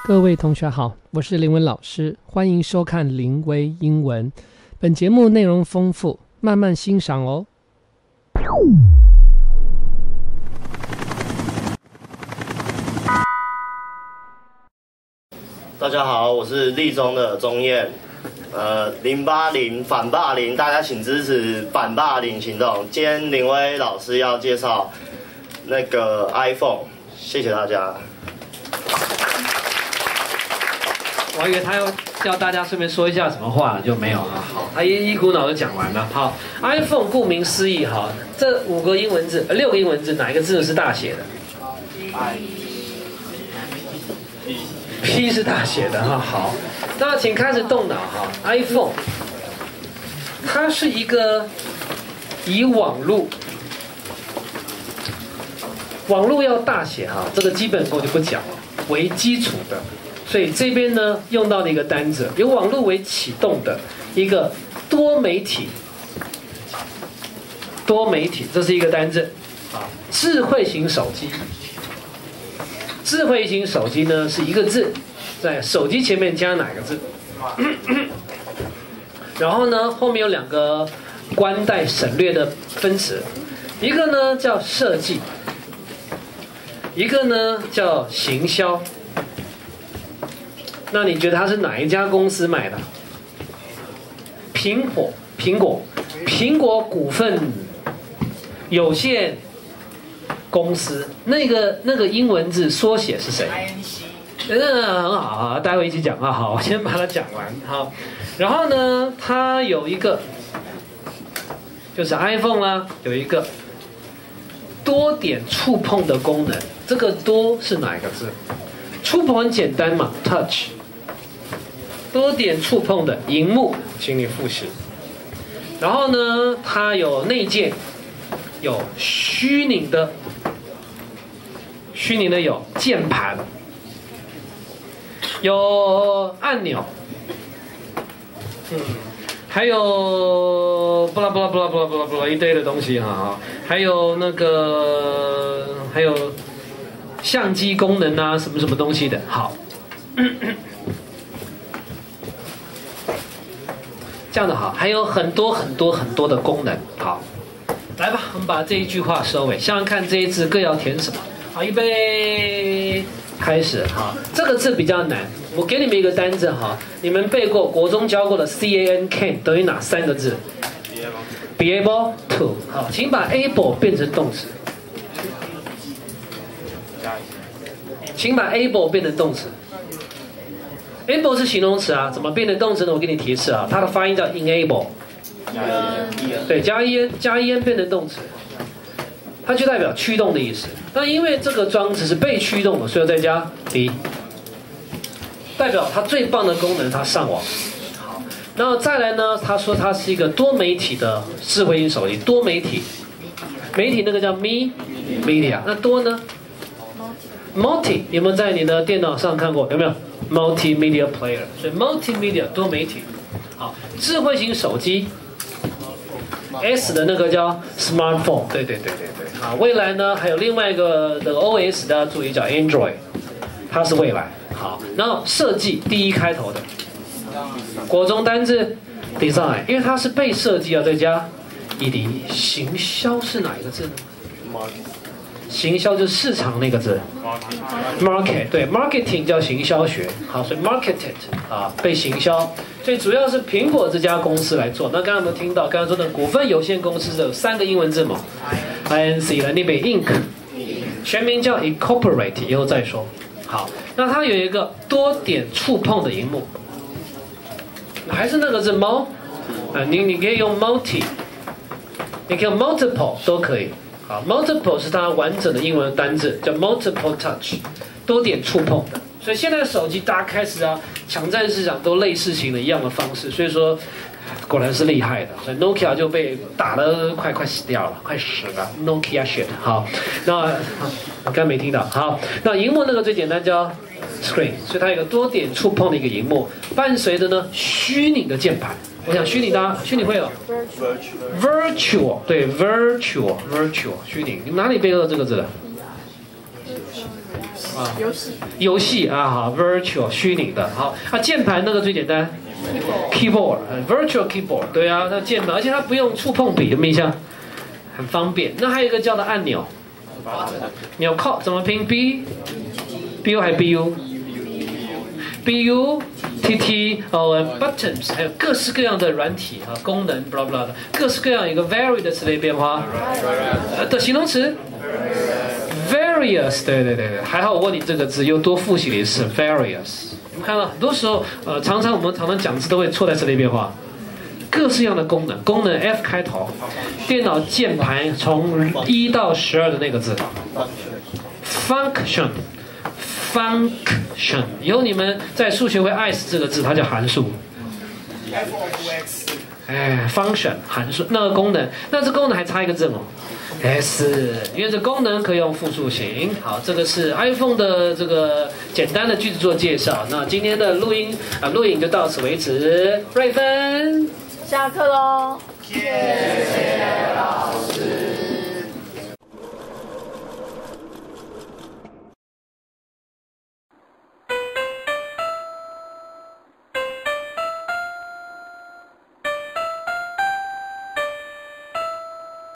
各位同学好，我是林文老师，欢迎收看林威英文。本节目内容丰富，慢慢欣赏哦。 大家好，我是立中的钟燕。080反霸凌，大家请支持反霸凌行动。今天林威老师要介绍那个 iPhone， 谢谢大家。 我还以为他要叫大家顺便说一下什么话，就没有了。好，他一股脑就讲完了。好 ，iPhone 顾名思义，哈，这6个英文字，哪一个字是大写的 ？P 是大写的哈。好，那请开始动脑哈。iPhone， 它是一个以网络要大写哈，这个基本我就不讲了，为基础的。所以这边呢用到的一个单字，由网络为启动的一个多媒体，这是一个单字啊。智慧型手机，智慧型手机呢是一个字，在手机前面加哪个字？然后呢后面有2个关带省略的分词，一个呢叫设计，一个呢叫行销。那你觉得它是哪一家公司买的？苹果股份有限公司，那个英文字缩写是谁？很好啊，待会一起讲啊。好，我先把它讲完。好，然后呢，它有一个就是 iPhone 啦，有一个多点触碰的功能。这个多是哪一个字？触碰很简单嘛 ，touch。多点触碰的萤幕，请你复习。然后呢，它有内建，有虚拟的有键盘，有按钮，还有巴拉巴拉巴拉巴拉巴拉巴拉一堆的东西哈，还有还有相机功能啊，什么东西的。好。这样的好，还有很多的功能。好，来吧，我们把这一句话收尾。想想看，这一字各要填什么？好，预备，开始。好，这个字比较难，我给你们一个单字哈，你们背过，国中教过的 can 等于哪3个字 ？Be able to。好，请把 able 变成动词。请把 able 变成动词。able 是形容词啊，怎么变成动词呢？我给你提示啊，它的发音叫 enable， 对，加 en 变成动词，它就代表驱动的意思。那因为这个装置是被驱动的，所以要再加 be， 代表它最棒的功能，它上网。好，然后再来呢，他说它是一个多媒体的智慧型手机，多媒体，媒体那个叫 media， 那多呢 multi， 有没有在你的电脑上看过？有没有？ multimedia player， 所以 multimedia 多媒体。好，智慧型手机 ，S 的那个叫 smartphone， 对。好，未来呢还有另外一个的 OS， 大家注意叫 Android， 它是未来。好，然后设计第一开头的，国中单字 design， 因为它是被设计要再加 ed。行销是哪一个字呢？ 行销就是市场那个字 ，market 对 ，marketing 叫行销学，好，所以 marketed 啊被行销，所以主要是苹果这家公司来做。那刚刚有没有听到？刚刚说的股份有限公司的3个英文字母 ，INC 了，那边 Inc， 全名叫 Incorporate， 以后再说。好，那它有一个多点触碰的荧幕，还是那个字 你可以用 multi， 你可以用 multiple 都可以。 好 ，multiple 是它完整的英文单字，叫 multiple touch， 多点触碰的。所以现在手机大家开始抢占市场都类似型的一样的方式，所以说果然是厉害的。所以 Nokia 就被打得快死掉了，快死了 ，Nokia shit。好，那我刚没听到。好，那荧幕那个最简单叫 screen， 所以它有一个多点触碰的一个荧幕，伴随着呢虚拟的键盘。 我想虚拟会有 virtual 对 virtual 虚拟，你们哪里背到这个字的？ 啊，游戏啊，好 ，virtual 虚拟的，好，啊，键盘那个最简单 ，keyboard，virtual keyboard， 对啊，那键盘，而且它不用触碰笔，有没有印象？很方便。那还有一个叫做按钮，纽扣怎么拼 ？B，B U 还 B U？B-U-T-T buttons， 还有各式各样的软体啊功能 blah blah 的，各式各样一个 vary 的词类变化的形容词 various， 对，还好我问你这个字又多复习了一次 various。你们看到很多时候常常我们讲字都会错在词类变化，各式各样的功能 F 开头，电脑键盘从1到12的那个字 function。以后你们在数学会爱死这个字，它叫函数。function 函数那个功能，那这功能还差一个字母 s， 因为这功能可以用复数型。好，这个是 iPhone 的这个简单的句子做介绍。那今天的录影就到此为止。瑞芬， 下课喽。